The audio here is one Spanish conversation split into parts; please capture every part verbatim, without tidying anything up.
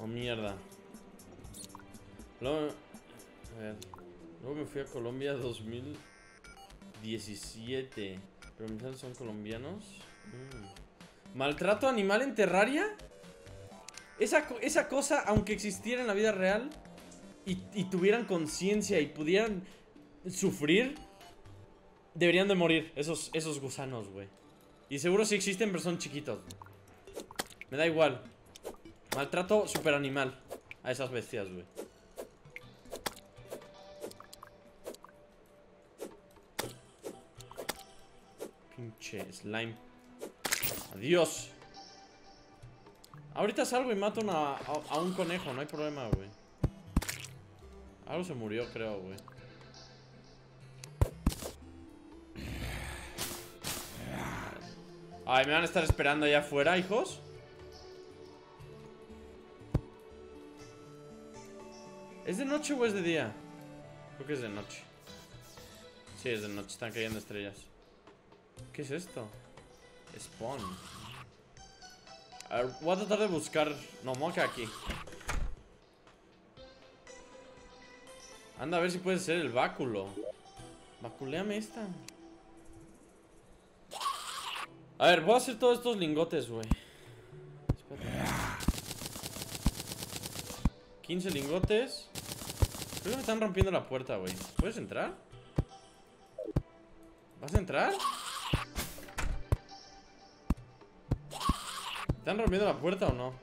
Oh, mierda. Luego, a ver. Luego me fui a Colombia dos mil diecisiete. Pero mis padres son colombianos. Mm. ¿Maltrato animal en Terraria? Esa, esa cosa, aunque existiera en la vida real y, y tuvieran conciencia y pudieran sufrir, deberían de morir esos, esos gusanos, güey. Y seguro sí existen, pero son chiquitos. Me da igual. Maltrato super animal a esas bestias, güey. Pinche slime. Adiós. Ahorita salgo y mato una, a, a un conejo, no hay problema, güey. Algo se murió, creo, güey. Ay, ¿me van a estar esperando allá afuera, hijos? ¿Es de noche o es de día? Creo que es de noche. Sí, es de noche, están cayendo estrellas. ¿Qué es esto? Spawn. A ver, voy a tratar de buscar... No, moca aquí. Anda, a ver si puede ser el báculo. Baculéame esta. A ver, voy a hacer todos estos lingotes, güey. Espérate. quince lingotes. Creo que me están rompiendo la puerta, güey. ¿Puedes entrar? ¿Vas a entrar? ¿Están rompiendo la puerta o no?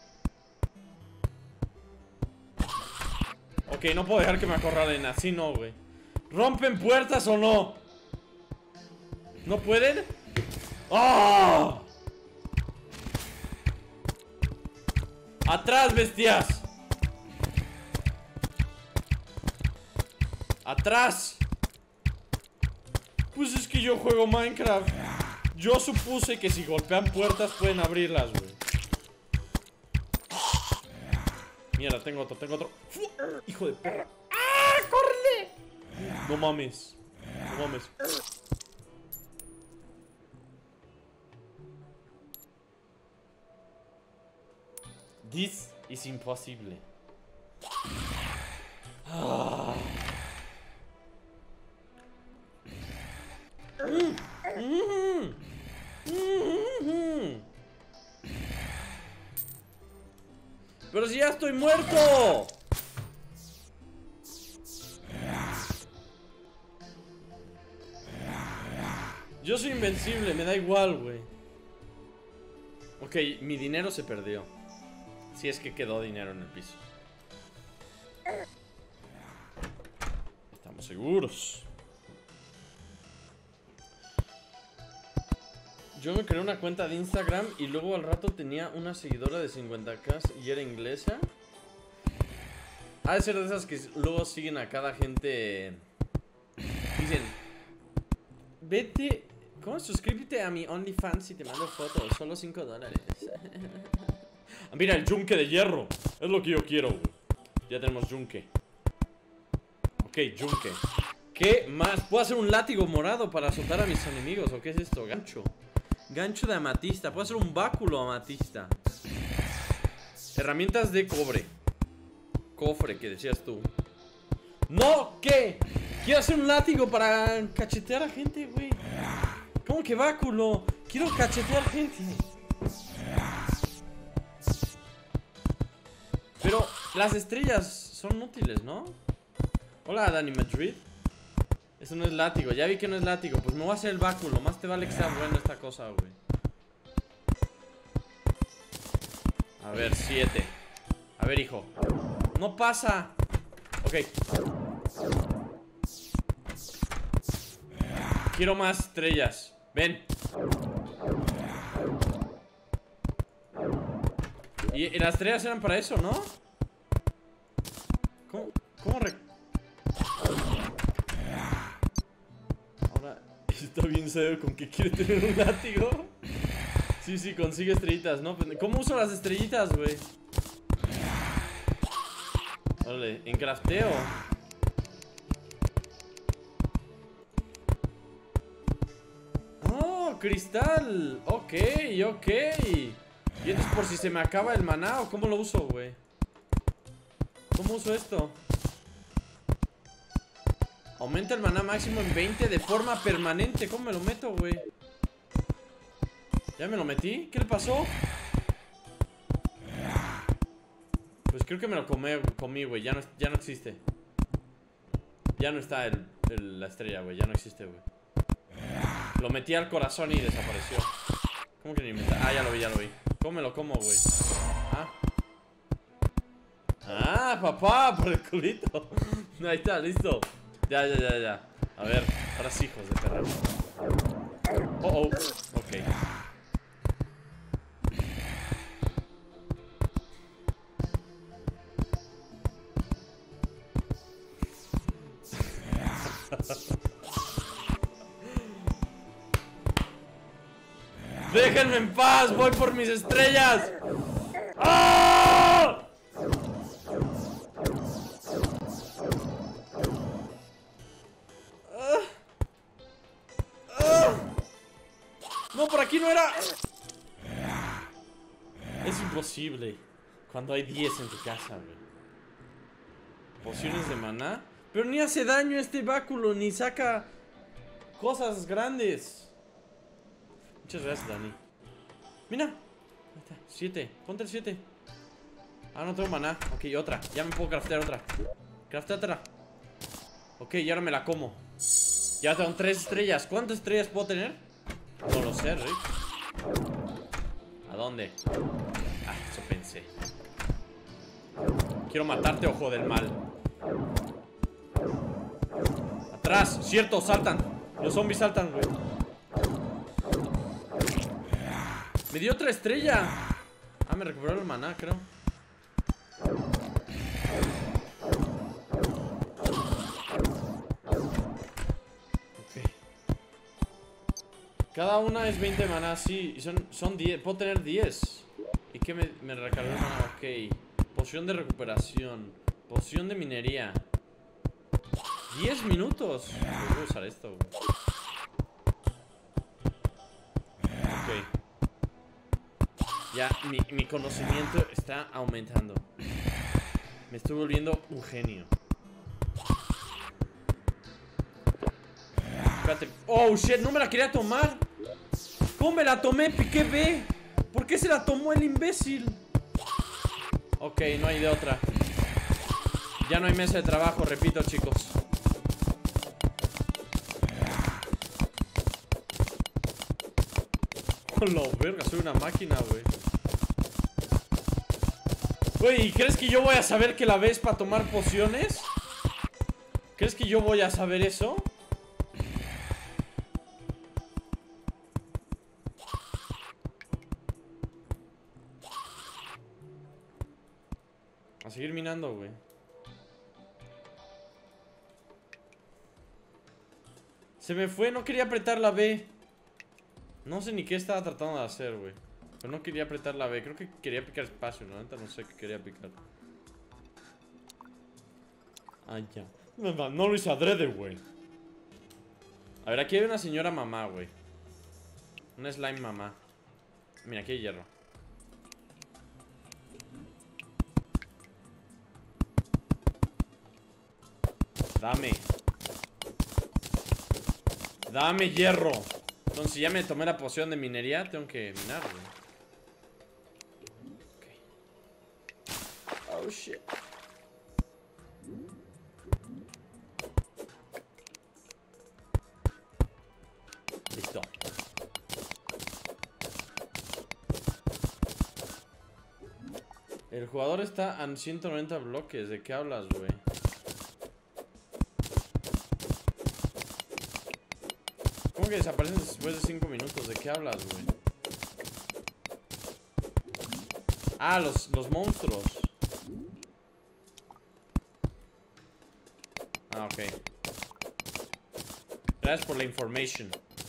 Ok, no puedo dejar que me acorralen. Así no, güey. ¿Rompen puertas o no? ¿No pueden? ¡Oh! ¡Atrás, bestias! ¡Atrás! Pues es que yo juego Minecraft. Yo supuse que si golpean puertas pueden abrirlas, güey. Mierda, tengo otro, tengo otro. Hijo de perra. ¡Ah! ¡Córrele! No mames. No mames. This is imposible. Ah. Mm. Mm. Mm. Pero si ya estoy muerto. Yo soy invencible, me da igual, güey. Ok, mi dinero se perdió. Si es que quedó dinero en el piso. Estamos seguros. Yo me creé una cuenta de Instagram y luego al rato tenía una seguidora de cincuenta k y era inglesa. Ha de ser de esas que luego siguen a cada gente. Dicen, vete, ¿cómo? Suscríbete a mi OnlyFans y te mando fotos, solo cinco dólares. Mira, el yunque de hierro. Es lo que yo quiero, güey. Ya tenemos yunque. Ok, yunque. ¿Qué más? ¿Puedo hacer un látigo morado para azotar a mis enemigos? ¿O qué es esto? Gancho. Gancho de amatista. Puedo hacer un báculo amatista. Herramientas de cobre. Cofre, que decías tú. ¡No! ¿Qué? Quiero hacer un látigo para cachetear a gente, güey. ¿Cómo que báculo? Quiero cachetear gente. Pero las estrellas son útiles, ¿no? Hola, Dani Madrid. Eso no es látigo, ya vi que no es látigo. Pues me voy a hacer el báculo, más te vale que sea bueno esta cosa, güey. A ver, siete. A ver, hijo. No pasa. Ok. Quiero más estrellas. Ven. Y, y las estrellas eran para eso, ¿no? ¿Cómo? ¿Cómo re... Ahora está bien saber con qué quiere tener un látigo. Sí, sí, consigue estrellitas, ¿no? ¿Cómo uso las estrellitas, güey? Vale, en crafteo. Oh, cristal. Ok, ok. ¿Y esto es por si se me acaba el maná o cómo lo uso, güey? ¿Cómo uso esto? Aumenta el maná máximo en veinte de forma permanente. ¿Cómo me lo meto, güey? ¿Ya me lo metí? ¿Qué le pasó? Pues creo que me lo comé, comí, güey. Ya no, ya no existe. Ya no está el, el, la estrella, güey. Ya no existe, güey. Lo metí al corazón y desapareció. ¿Cómo que ni me... Ah, ya lo vi, ya lo vi. ¿Cómo me lo como, güey? Ah. Ah, papá, por el culito. Ahí está, listo. Ya, ya, ya, ya. A ver, ahora sí, hijos de perra. Oh, oh, ok. ¡Déjenme en paz! ¡Voy por mis estrellas! ¡Ah! ¡Ah! ¡Ah! ¡No, por aquí no era! Es imposible cuando hay diez en tu casa, güey. Pociones de maná. Pero ni hace daño este báculo, ni saca cosas grandes. Muchas gracias, Dani. Mira. Ahí está, siete. Ponte el siete. Ah, no tengo maná. Ok, otra. Ya me puedo craftear otra. Craftea otra. Ok, y ahora me la como. Ya tengo tres estrellas. ¿Cuántas estrellas puedo tener? No lo sé, Rick. ¿A dónde? Ah, eso pensé. Quiero matarte, ojo del mal. Atrás, cierto, saltan. Los zombies saltan, güey. Me dio otra estrella. Ah, me recuperó el maná, creo. Ok. Cada una es veinte maná, sí. Y son, son diez. Puedo tener diez. ¿Y qué me, me recargó el maná? Ok. Poción de recuperación. Poción de minería. diez minutos. Voy a usar esto, güey. Ok. Ya, mi, mi conocimiento está aumentando. Me estoy volviendo un genio. Espérate. Oh, shit, no me la quería tomar. ¿Cómo me la tomé? Piqué B. ¿Por qué se la tomó el imbécil? Ok, no hay de otra. Ya no hay mesa de trabajo, repito, chicos. Oh, la verga, soy una máquina, güey. Güey, ¿crees que yo voy a saber que la ves para tomar pociones? ¿Crees que yo voy a saber eso? A seguir minando, güey. Se me fue, no quería apretar la B. No sé ni qué estaba tratando de hacer, güey. Pero no quería apretar la B. Creo que quería picar espacio, ¿no? No sé qué quería picar. Ah, ya. No, no lo hice adrede, güey. A ver, aquí hay una señora mamá, güey. Una slime mamá. Mira, aquí hay hierro. Dame. Dame hierro. Entonces ya me tomé la poción de minería. Tengo que minar, güey. Okay. Oh, shit. Listo. El jugador está a ciento noventa bloques. ¿De qué hablas, güey? ¿Cómo que desaparecen después de cinco minutos? ¿De qué hablas, güey? Ah, los, los monstruos. Ah, ok. Gracias por la information.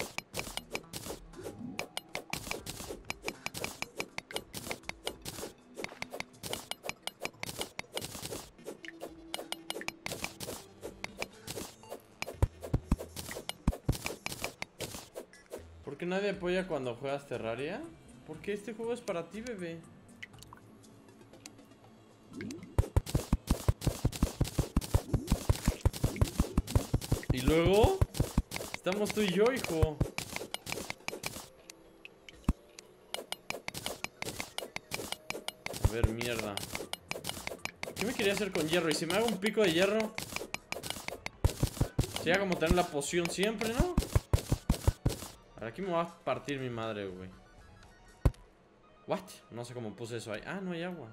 ¿Por qué nadie apoya cuando juegas Terraria? Porque este juego es para ti, bebé. Y luego estamos tú y yo, hijo. A ver, mierda. ¿Qué me quería hacer con hierro? Y si me hago un pico de hierro, sería como tener la poción siempre, ¿no? A ver, aquí me va a partir mi madre, güey. What? No sé cómo puse eso ahí. Ah, no hay agua.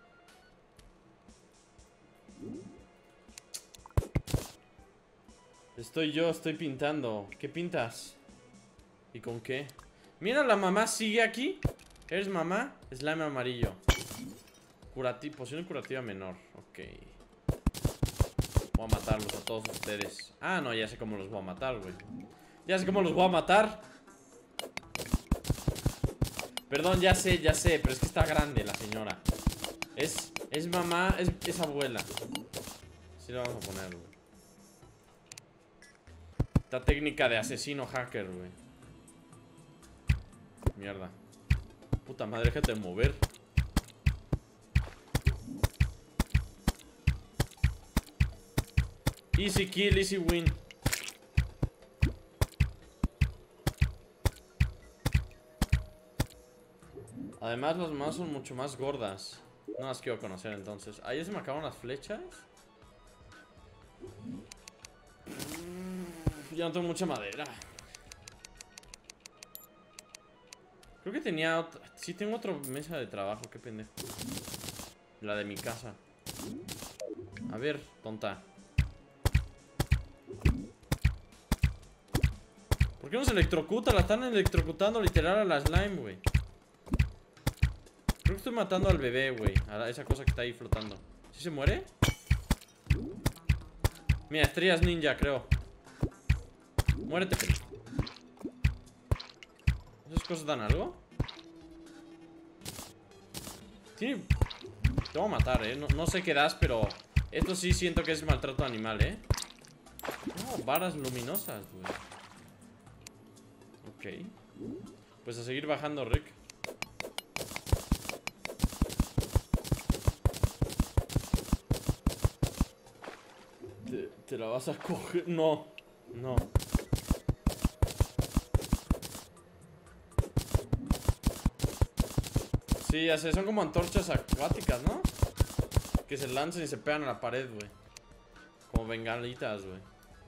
Estoy yo, estoy pintando. ¿Qué pintas? ¿Y con qué? Mira, la mamá sigue aquí. ¿Eres mamá? Slime amarillo. Curati poción curativa menor. Ok. Voy a matarlos a todos ustedes. Ah, no, ya sé cómo los voy a matar, güey. Ya sé cómo los voy a matar. Perdón, ya sé, ya sé. Pero es que está grande la señora. Es, es mamá, es, es abuela. Sí lo vamos a poner, güey. Esta técnica de asesino hacker, güey. Mierda. Puta madre, déjate de mover. Easy kill, easy win. Además las más son mucho más gordas. No las quiero conocer entonces. Ahí se me acabaron las flechas. Ya no tengo mucha madera. Creo que tenía otra... Sí, tengo otra mesa de trabajo, qué pendejo. La de mi casa. A ver, tonta. ¿Por qué no se electrocuta? La están electrocutando literal a la slime, güey. Creo que estoy matando al bebé, güey. A esa cosa que está ahí flotando. ¿Sí se muere? Mira, estrellas ninja, creo. Muérete, pero... ¿Esas cosas dan algo? Sí. Te voy a matar, eh. No, no sé qué das, pero... Esto sí siento que es maltrato animal, eh. No, varas luminosas, güey. Ok. Pues a seguir bajando, Rick. Te, te la vas a coger. No, no. Sí, ya sé, son como antorchas acuáticas, ¿no? Que se lanzan y se pegan a la pared, güey. Como bengalitas, güey.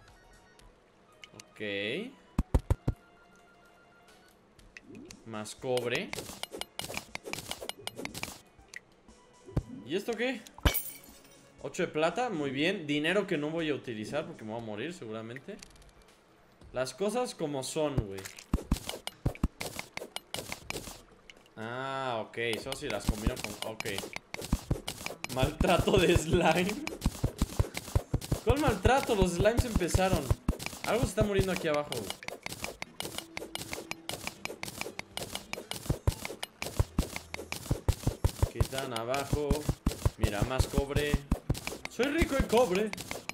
Ok. Más cobre. ¿Y esto qué? ocho de plata, muy bien. Dinero que no voy a utilizar porque me voy a morir seguramente. Las cosas como son, güey. Ah, ok, eso sí las combino con... Ok. Maltrato de slime. ¿Cuál maltrato? Los slimes empezaron. Algo se está muriendo aquí abajo, güey. ¿Qué tan abajo? Mira, más cobre. Soy rico en cobre.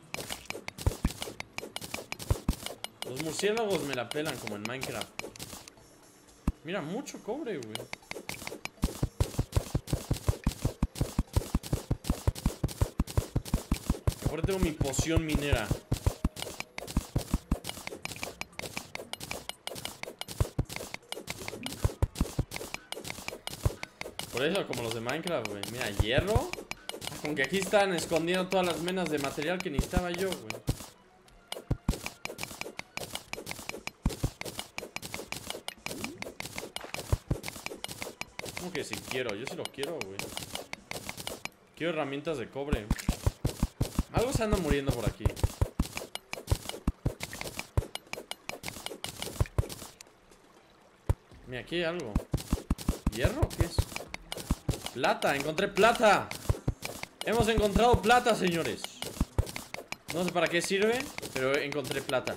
Los murciélagos me la pelan como en Minecraft. Mira, mucho cobre, güey. Ahora tengo mi poción minera. Por eso, como los de Minecraft, güey. Mira, hierro. Con que aquí están escondiendo todas las menas de material que necesitaba yo, güey. ¿Cómo que si quiero? Yo sí lo quiero, güey. Quiero herramientas de cobre. Algo se anda muriendo por aquí. Mira, aquí hay algo. ¿Hierro o qué es? Plata, encontré plata. Hemos encontrado plata, señores. No sé para qué sirve, pero encontré plata.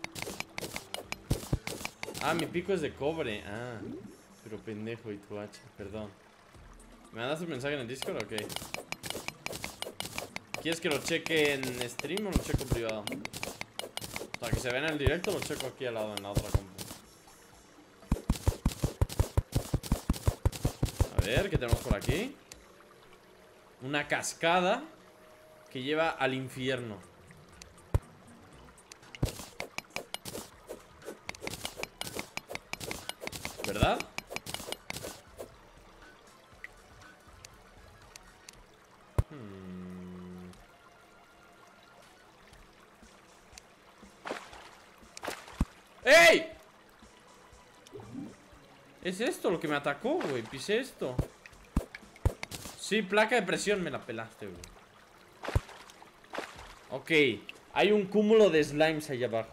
Ah, mi pico es de cobre. Ah, pero pendejo y tu hacha, perdón. ¿Me mandaste un mensaje en el Discord o qué? ¿Quieres que lo cheque en stream o lo checo en privado? Para que se vea en el directo, lo checo aquí al lado en la otra compu. A ver, ¿qué tenemos por aquí? Una cascada que lleva al infierno. ¡Ey! Es esto lo que me atacó, güey. Pisé esto. Sí, placa de presión. Me la pelaste, güey. Ok. Hay un cúmulo de slimes allá abajo.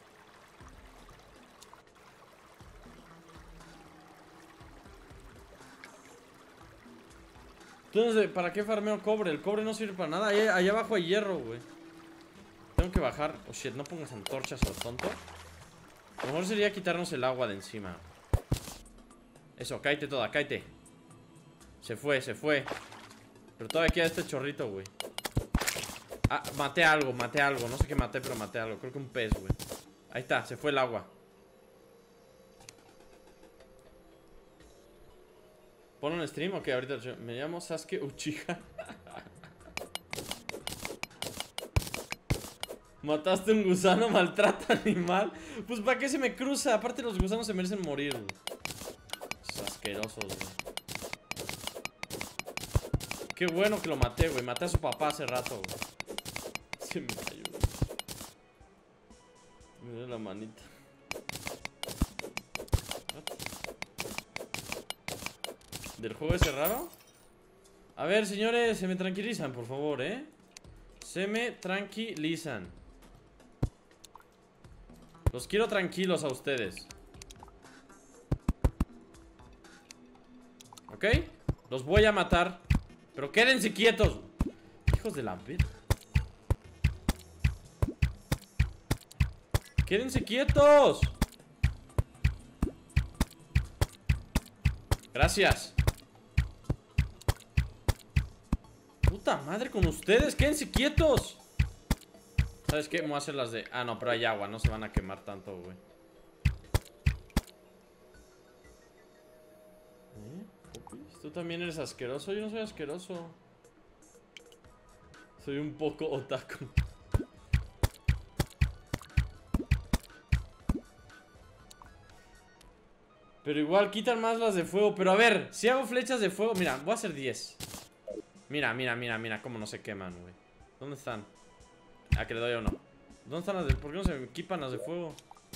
Entonces, ¿para qué farmeo cobre? El cobre no sirve para nada. Allá, allá abajo hay hierro, güey. Tengo que bajar. Oh, shit, no pongas antorchas a lo tonto. Lo mejor sería quitarnos el agua de encima. Eso, cáete toda, cáete. Se fue, se fue. Pero todavía queda este chorrito, güey. Ah, maté algo, maté algo. No sé qué maté, pero maté algo. Creo que un pez, güey. Ahí está, se fue el agua. ¿Pon un stream? Ok, ahorita me llamo Sasuke Uchiha. Mataste un gusano, maltrata animal. Pues ¿para qué se me cruza? Aparte los gusanos se merecen morir, güey. Esos asquerosos, güey. Qué bueno que lo maté, güey. Maté a su papá hace rato, güey. Se me cayó. Me dio la manita. ¿Del juego ese raro? A ver, señores, se me tranquilizan, por favor, ¿eh? Se me tranquilizan. Los quiero tranquilos a ustedes. ¿Ok? Los voy a matar. Pero quédense quietos. Hijos de la verga. Quédense quietos. Gracias. Puta madre con ustedes. Quédense quietos. ¿Sabes qué? Me voy a hacer las de... Ah, no, pero hay agua. No se van a quemar tanto, güey. ¿Eh? ¿Tú también eres asqueroso? Yo no soy asqueroso. Soy un poco otaku. Pero igual quitan más las de fuego. Pero a ver, si hago flechas de fuego... Mira, voy a hacer diez. Mira, mira, mira, mira cómo no se queman, güey. ¿Dónde están? Ah, que le doy a uno. ¿Dónde están las de...? ¿Por qué no se equipan las de fuego?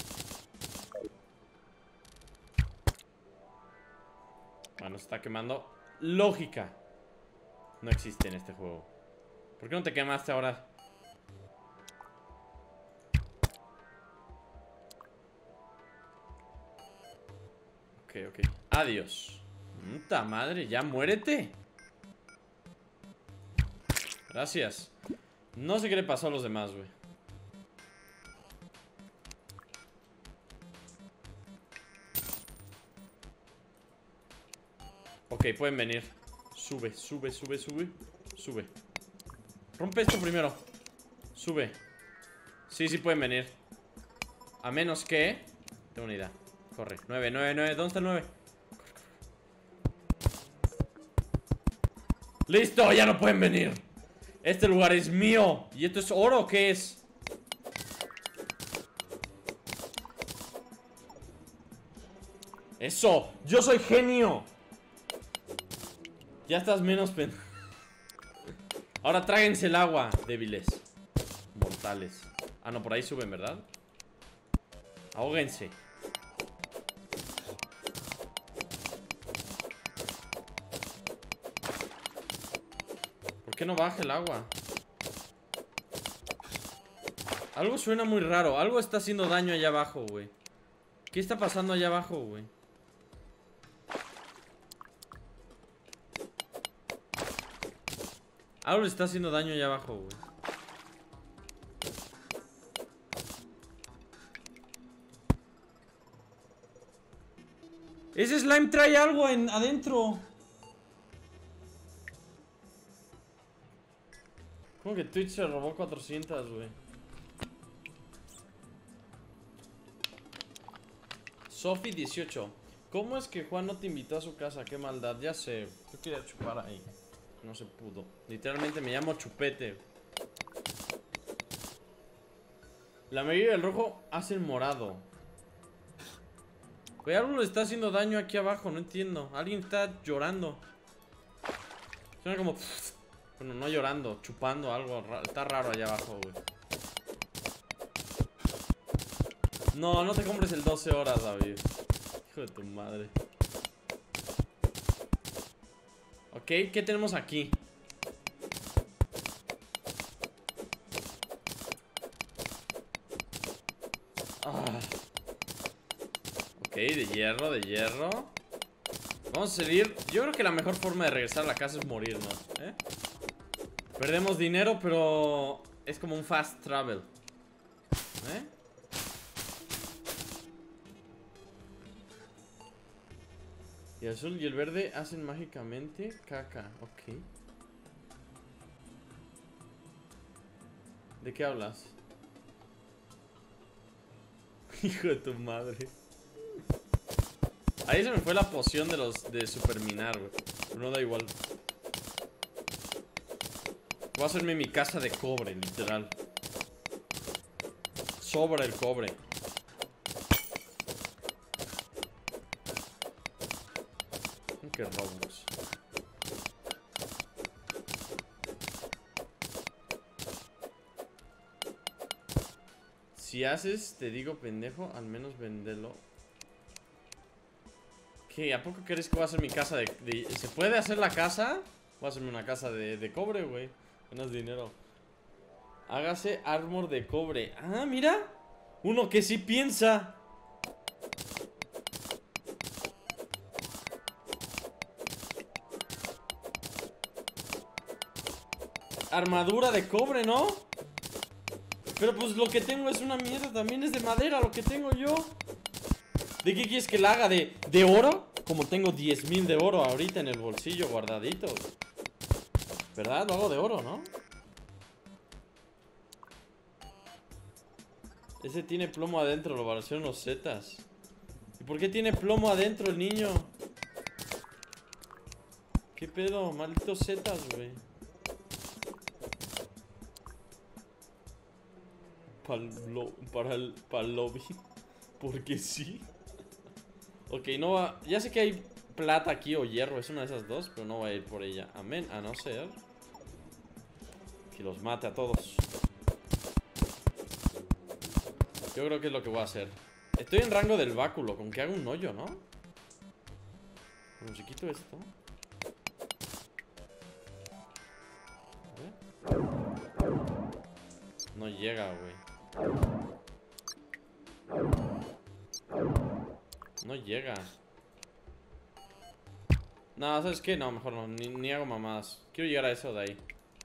Bueno, se está quemando. Lógica no existe en este juego. ¿Por qué no te quemaste ahora? Ok, ok. Adiós. Puta madre, ya muérete. Gracias. No sé qué le pasó a los demás, güey. Ok, pueden venir. Sube, sube, sube, sube. Sube. Rompe esto primero. Sube. Sí, sí pueden venir. A menos que... Tengo una idea. Corre. nueve, nueve, nueve. ¿Dónde está el nueve? ¡Listo! ¡Ya no pueden venir! Este lugar es mío. ¿Y esto es oro o qué es? ¡Eso! ¡Yo soy genio! Ya estás menos pen... Ahora tráguense el agua, débiles. Mortales. Ah, no, por ahí suben, ¿verdad? Ahóguense. ¿Por qué no baja el agua? Algo suena muy raro. Algo está haciendo daño allá abajo, güey. ¿Qué está pasando allá abajo, güey? Algo le está haciendo daño allá abajo, güey. Ese slime trae algo en, adentro. ¿Cómo que Twitch se robó cuatrocientas, güey? Sofi dieciocho. ¿Cómo es que Juan no te invitó a su casa? Qué maldad, ya sé. Yo quería chupar ahí. No se pudo. Literalmente me llamo Chupete. La mayoría del rojo hace el morado. Güey, algo le está haciendo daño aquí abajo, no entiendo. Alguien está llorando. Suena como... Bueno, no llorando, chupando algo. Está raro allá abajo, güey. No, no te compres el doce horas, David. Hijo de tu madre. Ok, ¿qué tenemos aquí? Ah. Ok, de hierro, de hierro. Vamos a salir. Yo creo que la mejor forma de regresar a la casa es morirnos, ¿eh? Perdemos dinero, pero es como un fast travel, ¿eh? Y el azul y el verde hacen mágicamente caca. Ok. ¿De qué hablas? Hijo de tu madre. Ahí se me fue la poción de los de superminar, güey. Pero no da igual. Voy a hacerme mi casa de cobre, literal. Sobra el cobre. Qué robos. Si haces, te digo pendejo, al menos vendelo. ¿Qué? ¿A poco crees que voy a hacer mi casa de, de... ¿Se puede hacer la casa? Voy a hacerme una casa de, de cobre, güey. Menos dinero. Hágase armor de cobre. Ah, mira. Uno que sí piensa. Armadura de cobre, ¿no? Pero pues lo que tengo es una mierda. También es de madera lo que tengo yo. ¿De qué quieres que la haga? ¿De, de oro? Como tengo diez mil de oro ahorita en el bolsillo guardaditos. ¿Verdad? Lo hago de oro, ¿no? Ese tiene plomo adentro, lo parecieron los zetas. ¿Y por qué tiene plomo adentro el niño? ¿Qué pedo? Malditos zetas, güey. Pal para el pal lobby. Porque sí. Ok, no va. Ya sé que hay plata aquí o hierro, es una de esas dos, pero no voy a ir por ella. Amén, a no ser que los mate a todos. Yo creo que es lo que voy a hacer. Estoy en rango del báculo, con que haga un hoyo, ¿no? Como si quito esto. A ver. No llega, güey. No llega. No, ¿sabes qué? No, mejor no, ni, ni hago mamadas. Quiero llegar a eso de ahí.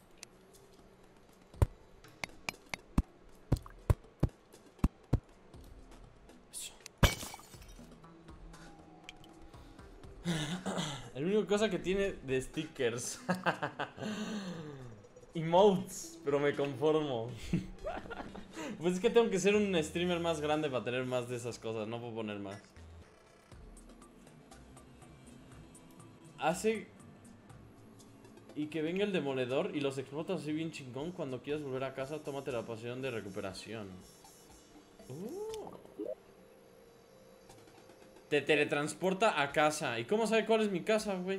Eso. El único cosa que tiene de stickers. Emotes, pero me conformo. Pues es que tengo que ser un streamer más grande para tener más de esas cosas. No puedo poner más. Hace... Y que venga el demoledor y los explotas así bien chingón. Cuando quieras volver a casa, tómate la poción de recuperación. uh. Te teletransporta a casa. ¿Y cómo sabe cuál es mi casa, güey?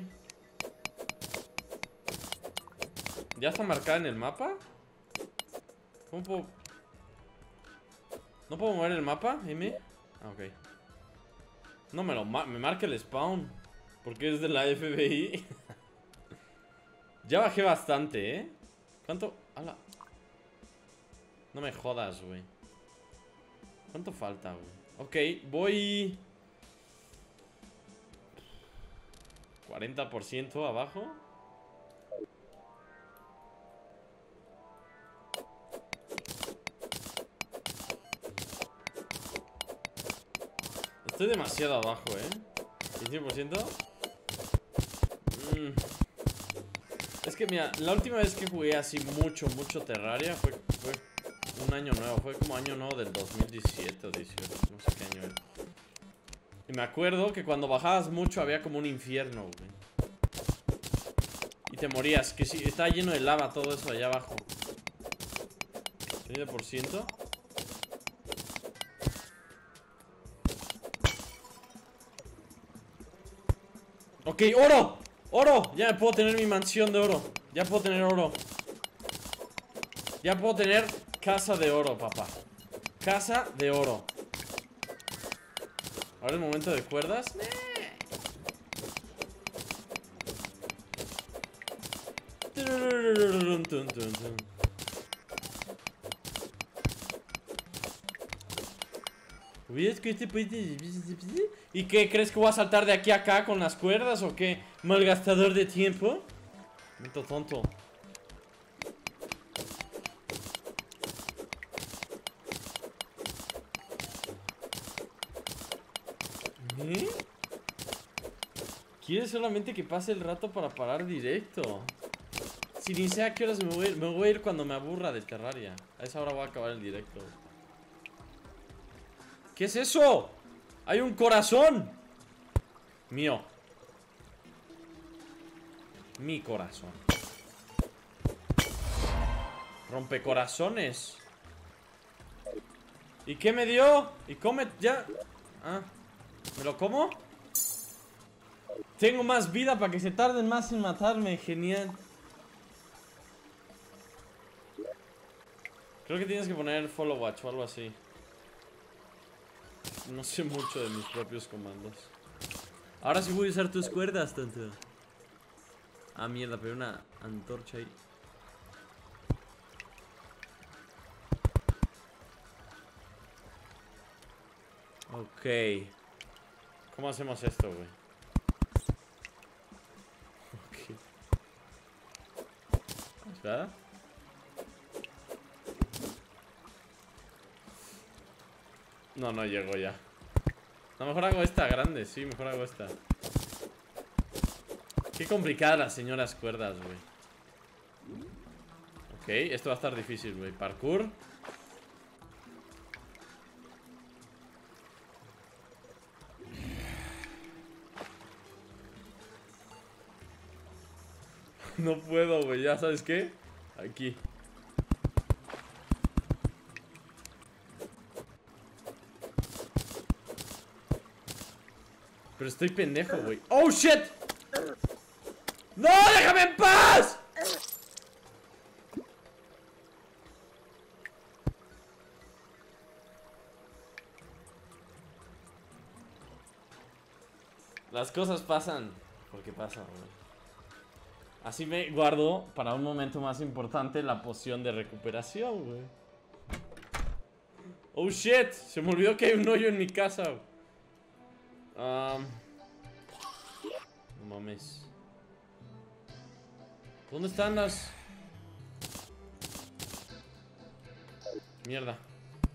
¿Ya está marcada en el mapa? ¿Cómo puedo...? ¿No puedo mover el mapa, M? Ah, ok. No me lo ma me marca el spawn. Porque es de la F B I. Ya bajé bastante, ¿eh? ¿Cuánto? ¡Hala! No me jodas, güey. ¿Cuánto falta, güey? Ok, voy... cuarenta por ciento abajo. Estoy demasiado abajo, ¿eh? ¿quince por ciento? Mm. Es que mira, la última vez que jugué así mucho, mucho Terraria fue, fue un año nuevo. Fue como año nuevo del dos mil diecisiete o dieciocho. No sé qué año era. Y me acuerdo que cuando bajabas mucho había como un infierno, güey. Y te morías, que sí, está lleno de lava todo eso allá abajo. treinta por ciento. Ok, oro. ¡Oro! Ya me puedo tener mi mansión de oro. Ya puedo tener oro. Ya puedo tener casa de oro, papá. Casa de oro. Ahora el momento de cuerdas. ¿Y qué? ¿Crees que voy a saltar de aquí a acá con las cuerdas o qué? ¿Malgastador de tiempo? Momento tonto. ¿Eh? ¿Quieres solamente que pase el rato para parar directo? Si ni sé a qué horas me voy a ir, me voy a ir cuando me aburra de Terraria. A esa hora voy a acabar el directo. ¿Qué es eso? ¡Hay un corazón! Mío. Mi corazón. Rompecorazones. ¿Y qué me dio? ¿Y come ya? Ah, ¿me lo como? Tengo más vida para que se tarden más en matarme. Genial. Creo que tienes que poner follow watch o algo así. No sé mucho de mis propios comandos. Ahora sí voy a usar tus cuerdas, tonto. Ah, mierda, pero una antorcha ahí. Ok. ¿Cómo hacemos esto, güey? Ok. Espera. No, no llego ya. No, mejor hago esta grande, sí, mejor hago esta. Qué complicadas las señoras cuerdas, güey. Ok, esto va a estar difícil, güey. Parkour. No puedo, güey, ya sabes qué. Aquí. Pero estoy pendejo, güey. ¡Oh, shit! ¡No! ¡Déjame en paz! Las cosas pasan porque pasan, güey. Así me guardo para un momento más importante la poción de recuperación, güey. Oh, shit. Se me olvidó que hay un hoyo en mi casa, güey. Um, no mames. ¿Dónde están las...? Mierda.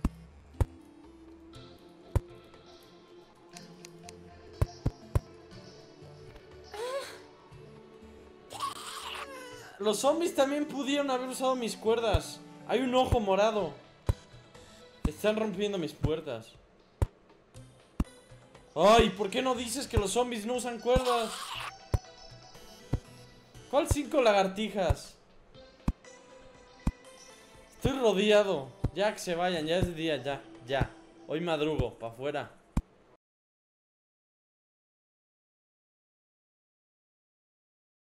Los zombies también pudieron haber usado mis cuerdas. Hay un ojo morado. Están rompiendo mis puertas. Ay, ¿por qué no dices que los zombies no usan cuerdas? ¿Cuál cinco lagartijas? Estoy rodeado. Ya que se vayan, ya es de día, ya, ya. Hoy madrugo, pa' afuera.